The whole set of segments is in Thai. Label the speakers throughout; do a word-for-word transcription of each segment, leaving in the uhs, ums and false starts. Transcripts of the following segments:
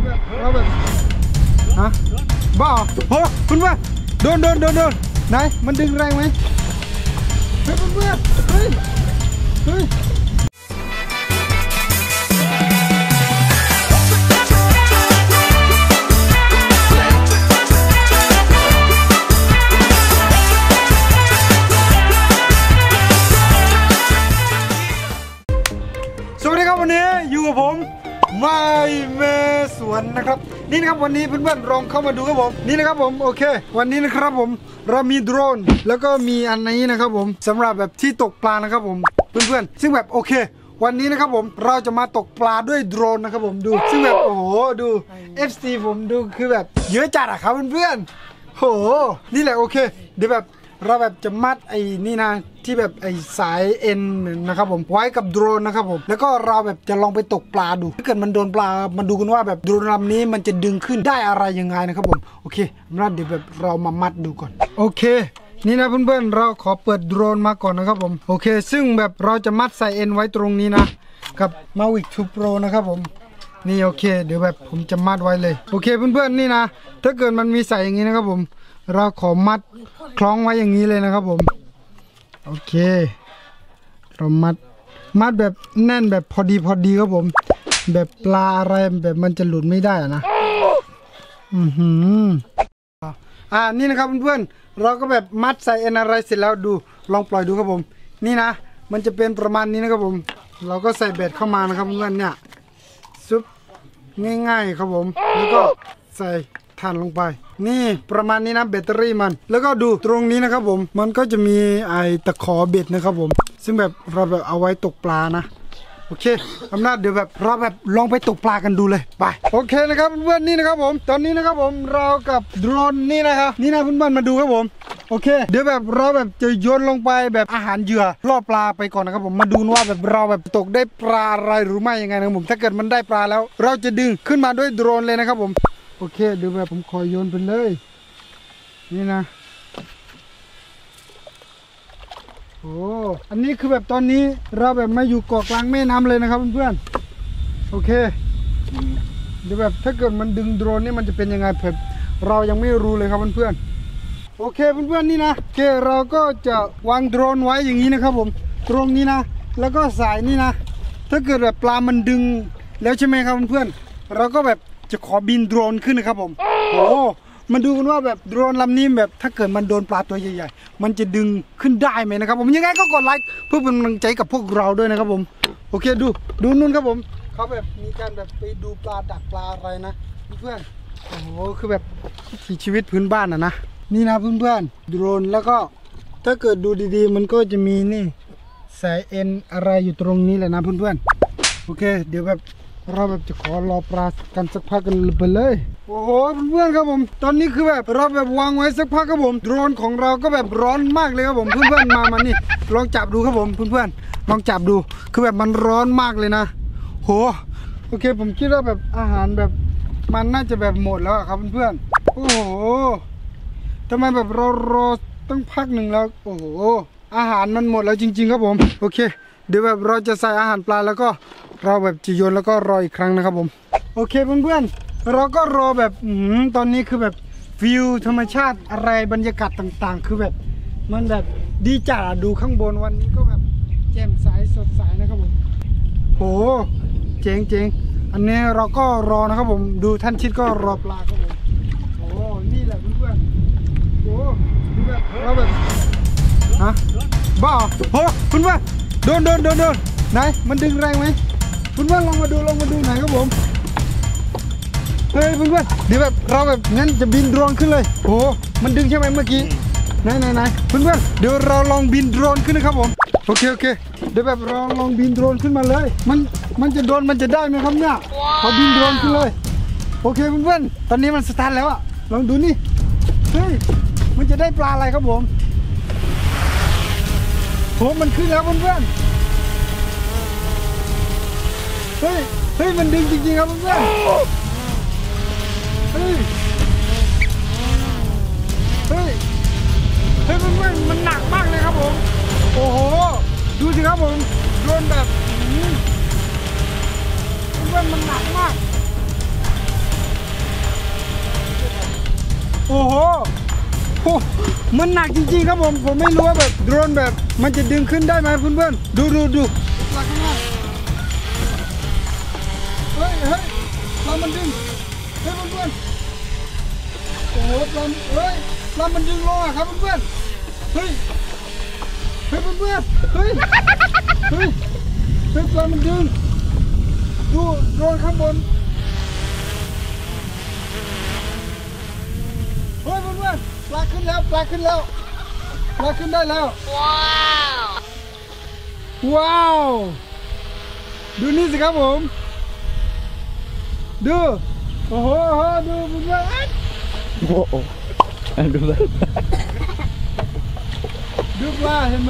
Speaker 1: แบบเราแบบฮะบ้าโอ้คุณว่าโดนโดนโดนโดนไหนมันดึงแรงไหมเฮ้ยเพื่อนเฮ้ยเฮ้ยสวัสดีครับวันนี้อยู่กับผมไม่เมสวนนะครับนี่นะครับวันนี้เพื่อนๆลองเข้ามาดูครับผมนี่นะครับผมโอเควันนี้นะครับผมเรามีโดรนแล้วก็มีอันนี้นะครับผมสำหรับแบบที่ตกปลานะครับผมเพื่อนๆซึ่งแบบโอเควันนี้นะครับผมเราจะมาตกปลาด้วยโดรนนะครับผมดูซึ่งแบบโอ้โหดู เอฟ ซี ผมดูคือแบบเยอะจัดอะครับเพื่อนๆโหนี่แหละโอเคเดี๋ยวแบบเราแบบจะมัดไอ้นี่นะที่แบบไอ้สายเอ็นนะครับผมไว้กับโดรนนะครับผมแล้วก็เราแบบจะลองไปตกปลาดูถ้าเกิดมันโดนปลามาดูกันว่าแบบโดรนลำนี้มันจะดึงขึ้นได้อะไรยังไงนะครับผมโอเคงั้นเดี๋ยวแบบเรามามัดดูก่อนโอเคนี่นะเพื่อนๆเราขอเปิดโดรนมาก่อนนะครับผมโอเคซึ่งแบบเราจะมัดสายเอ็นไว้ตรงนี้นะกับ Mavic ทู Pro นะครับผมนี่โอเคเดี๋ยวแบบผมจะมัดไว้เลยโอเคเพื่อนๆนี่นะถ้าเกิดมันมีสายอย่างนี้นะครับผมเราขอมัดคล้องไว้อย่างนี้เลยนะครับผมโอเคเรามัดมัดแบบแน่นแบบพอดีพอดีครับผมแบบปลาอะไรแบบมันจะหลุดไม่ได้นะอือหืออ่านี่นะครับเพื่อนๆเราก็แบบมัดใส่เอ็นอะไรเสร็จแล้วดูลองปล่อยดูครับผมนี่นะมันจะเป็นประมาณนี้นะครับผมเราก็ใส่เบ็ดเข้ามานะครับเพื่อนๆเนี่ยซุปง่ายๆครับผมแล้วก็ใส่ถ่านลงไปนี่ประมาณนี้นะแบตเตอรี่มันแล้วก็ดูตรงนี้นะครับผมมันก็จะมีไอ้ตะขอเบ็ดนะครับผมซึ่งแบบเราแบบเอาไว้ตกปลานะโอเคอำนาจเดี๋ยวแบบเราแบบลองไปตกปลากันดูเลยไปโอเคนะครับเพื่อนๆนี่นะครับผมตอนนี้นะครับผมเรากับโดรนนี่นะครับนี่นะเพื่อนๆมาดูครับผมโอเคเดี๋ยวแบบเราแบบจะโยนลงไปแบบอาหารเหยื่อล่อปลาไปก่อนนะครับผมมาดูว่าแบบเราแบบตกได้ปลาอะไรหรือไม่ยังไงนะครับผมถ้าเกิดมันได้ปลาแล้วเราจะดึงขึ้นมาด้วยโดรนเลยนะครับผมโอเคเดี๋ยวแบบผมขอโยนไปเลยนี่นะโอ้อันนี้คือแบบตอนนี้เราแบบมาอยู่เกาะกลางแม่น้ำเลยนะครับเพื่อนๆโอเคเดี๋ยวแบบถ้าเกิดมันดึงโดรนนี่มันจะเป็นยังไงแบบเรายังไม่รู้เลยครับเพื่อนๆโอเคเพื่อนๆนี่นะโอเคเราก็จะวางโดรนไว้อย่างนี้นะครับผมตรงนี้นะแล้วก็สายนี่นะถ้าเกิดแบบปลามันดึงแล้วใช่ไหมครับเพื่อนๆเราก็แบบจะขอบินโดรนขึ้นนะครับผมโอ้มันดูกันว่าแบบโดรนลำนี้แบบถ้าเกิดมันโดนปลาตัวใหญ่ๆมันจะดึงขึ้นได้ไหมนะครับผมยังไงก็กดไลค์เพื่อเป็นกำลังใจกับพวกเราด้วยนะครับผมโอเคดูดูนู่นครับผมเขาแบบมีการแบบไปดูปลาดักปลาอะไรนะเพื่อนโอ้โหคือแบบวิถีชีวิตพื้นบ้านอ่ะนะนี่นะเพื่อนๆโดรนแล้วก็ถ้าเกิดดูดีๆมันก็จะมีนี่สายเอ็นอะไรอยู่ตรงนี้แหละนะเพื่อนๆโอเคเดี๋ยวแบบเราแบบจะขอรอปลากันสักพักกันไปเลยโอ้โหเพื่อนๆครับผมตอนนี้คือแบบเราแบบวางไว้สักพักครับผมโดรนของเราก็แบบร้อนมากเลยครับผมเพื่อนๆมามานี่ลองจับดูครับผมเพื่อนๆลองจับดูคือแบบมันร้อนมากเลยนะโหโอเคผมคิดว่าแบบอาหารแบบมันน่าจะแบบหมดแล้วครับเพื่อนๆโอ้โหทำไมแบบเรารอตั้งพักหนึ่งแล้วโอ้โหอาหารมันหมดแล้วจริงๆครับผมโอเคเดี๋ยวแบบเราจะใส่อาหารปลาแล้วก็เราแบบจะโยนแล้วก็รออีกครั้งนะครับผมโอเคเพื่อนๆเราก็รอแบบอืมตอนนี้คือแบบวิวธรรมชาติอะไรบรรยากาศต่างๆคือแบบมันแบบดีจัดดูข้างบนวันนี้ก็แบบแจ่มใสสดใสนะครับผมโหเจ๋งเจ๋งอันนี้เราก็รอนะครับผมดูท่านชิดก็รอปลาครับผมโอ้นี่แหละเพื่อนๆโอ้ดูแบบเราแบบฮะบ้าโหเพื่อนๆโดนโดนโดนโดนไหนมันดึงแรงไหมเพื่อนๆลองมาดูลองมาดูไหนครับผมเฮ้ยเพื่อนๆเดี๋ยวแบบเราแบบงั้นจะบินโดรนขึ้นเลยโอ้มันดึงใช่ไหมเมื่อกี้ไหนไหนไหนเพื่อนๆเดี๋ยวเราลองบินโดรนขึ้นนะครับผมโอเคโอเคเดี๋ยวแบบเราลองบินโดรนขึ้นมาเลยมันมันจะโดนมันจะได้ไหมครับเนี่ยพอบินโดรนขึ้นเลยโอเคเพื่อนๆตอนนี้มันสตาร์ทแล้วอะลองดูนี่เฮ้ยมันจะได้ปลาอะไรครับผมโหมันขึ้นแล้วเพื่อนๆเฮ้ยเฮ้ยมันดึงจริงๆครับเพื่อนเฮ้ยเฮ้ยเฮ้ยเพื่อนๆมันหนักมากเลยครับผมโอ้โหดูสิครับผมโดนแบบเพื่อนๆมันหนักมากอ้โหโอ้มันหนักจริงๆครับผมผมไม่รู้ว่าแบบโดรนแบบมันจะดึงขึ้นได้ไหมเพื่อนๆดูดูดูปลาข้างหน้าเฮ้ยเฮ้ยปลามันดึงเฮ้ยเพื่อนๆโอ้โหปลาเฮ้ยปลามันดึงลงอะครับเพื่อนๆเฮ้ยเฮ้ยเพื่อนๆเฮ้ยเฮ้ยเฮ้ยปลามันดึงดูโดรนข้างบนเฮ้ยเพื่อนๆปลาขึ้นแล้วปลาขึ้นแล้วปลาขึ้นได้แล้วว้าวว้าวดูนี่สิครับผมดูโอ้โหดูเพื่อนๆโอ้โหดูเลยดูปลาเห็นไหม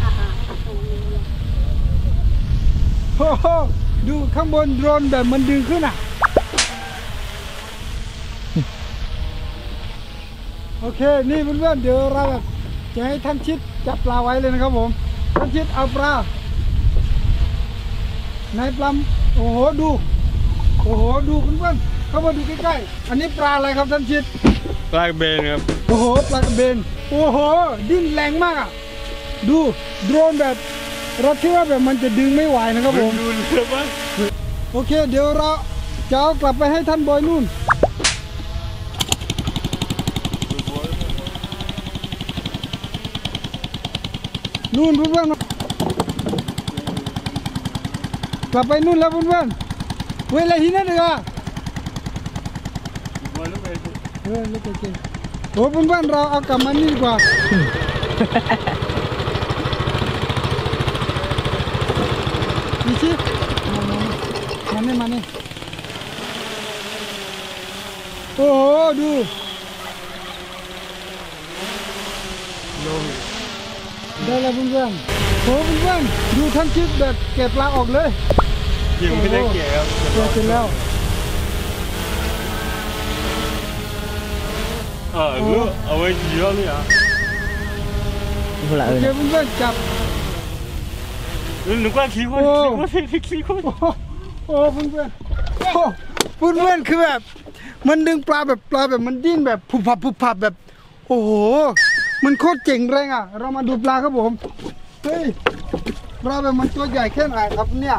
Speaker 1: โอ้โหดูข้างบนโดรนแบบมันดึงขึ้นอ่ะโอเคนี่เพื่อนๆเดี๋ยวเราแบบจะให้ท่านชิดจับปลาไว้เลยนะครับผมท่านชิดเอาปลาในปลาโอ้โหดูโอ้โหดูเพื่อนๆเข้ามาดูใกล้ๆอันนี้ปลาอะไรครับท่านชิด
Speaker 2: ปลากระเบนครับ
Speaker 1: โอ้โหปลากระเบนโอ้โหดิ้นแรงมากอ่ะดูโดรนแบบเราคิดว่าแบบมันจะดึงไม่ไหวนะครับผม
Speaker 2: ดูเลยว่า
Speaker 1: โอเคเดี๋ยวเราจะเอากลับไปให้ท่านบอยนู่นนู่นเพื่อนๆกลับไปนู่นแล้วเพื่อนๆเวลาที่นั่นเลยอ่ะเออลูกเก่งโอ้เพื่อนๆเราเอากลับมานี่ดีกว่านี่ชิมาเนี่ยมาเนี่ยโอ้โหดูได้แล้วเพื่อนๆโอ้เพื่อนๆดูท่านชิดแบบเก็บปลาออกเลย
Speaker 2: ยังไม่ได้เกี่ยวครับ
Speaker 1: เก็บเสร็จแล้ว
Speaker 2: เออเลือกเอาไว้เยอะเลยอ่ะ
Speaker 1: โอเคเพื่อนๆจับ
Speaker 2: นึกว่าขี้คนขี้คนขี้คน
Speaker 1: โอ้เพื่อนๆโอ้เพื่อนๆคือแบบมันดึงปลาแบบปลาแบบมันดิ้นแบบผุบผับผุบผับแบบโอ้โหมันโคตรเจ๋งแรงอ่ะเรามาดูปลาครับผมเฮ้ยปลาแบบมันตัวใหญ่แค่ไหนครับเนี่ย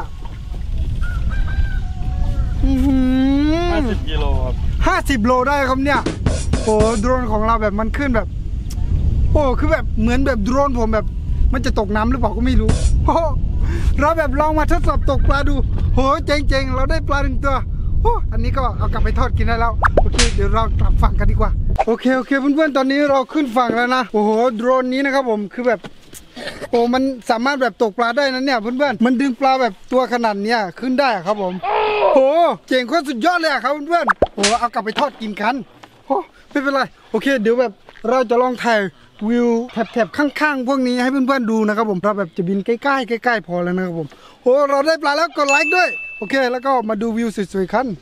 Speaker 2: ห้าสิบกิโลครับ
Speaker 1: ห้าสิบโลได้ครับเนี่ยโอ้โดรนของเราแบบมันขึ้นแบบโอ้คือแบบเหมือนแบบโดรนผมแบบมันจะตกน้ำหรือเปล่าก็ไม่รู้โอ้เราแบบลองมาทดสอบตกปลาดูโหเจ๋งๆเราได้ปลาหนึ่งตัวโอ้อันนี้ก็เอากลับไปทอดกินได้แล้วโอเคเดี๋ยวเรากลับฝั่งกันดีกว่าโอเคโอเคเพื่อนๆตอนนี้เราขึ้นฝั่งแล้วนะโอ้โหโดรนนี้นะครับผมคือแบบโอ้มันสามารถแบบตกปลาได้นะเนี่ยเพื่อนๆมันดึงปลาแบบตัวขนาดเนี้ยขึ้นได้ครับผมโอ้เจ๋งโคตรสุดยอดเลยครับเพื่อนๆโอ้เอากลับไปทอดกินกันโอ้ไม่เป็นไรโอเคเดี๋ยวแบบเราจะลองถ่ายวิวแถบๆข้างๆพวกนี้ให้เพื่อนๆดูนะครับผมเราแบบจะบินใกล้ๆใกล้ๆพอแล้วนะครับผมโอ้เราได้ปลาแล้วกดไลค์ด้วยโอเคแล้วก็มาดูวิวสวยๆกัน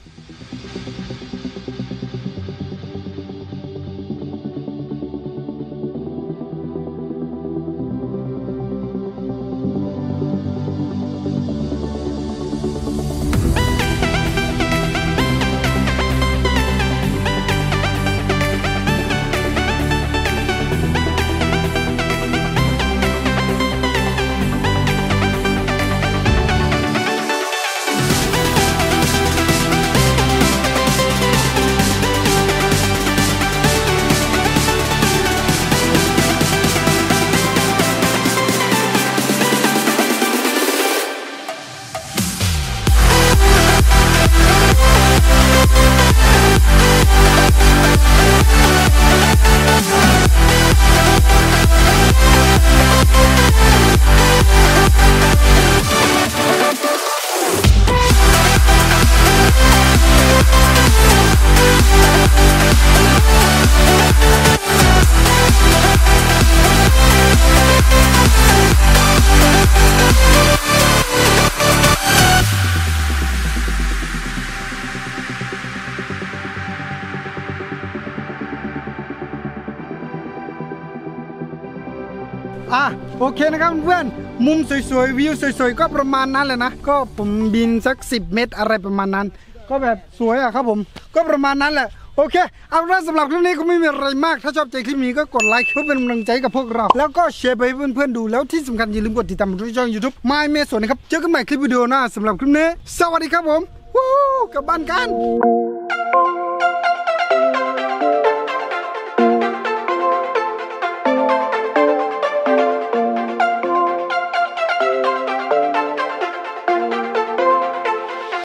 Speaker 1: อ่ะโอเคนะครับเพื่อนมุมสวยๆวิวสวยๆก็ประมาณนั้นแหละนะก็ผมบินสักสิบเมตรอะไรประมาณนั้นก็แบบสวยอ่ะครับผมก็ประมาณนั้นแหละโอเคเอาละสำหรับคลิปนี้ก็ไม่มีอะไรมากถ้าชอบใจคลิปนี้ก็กดไลค์เพื่อเป็นกำลังใจกับพวกเราแล้วก็แชร์ไปให้เพื่อนๆดูแล้วที่สำคัญอย่าลืมกดติดตามที่ช่อง YouTube My Mason นะครับเจอกันใหม่คลิปวิดีโอหน้าสำหรับคลิปนี้สวัสดีครับผมวู้กลับบ้านกัน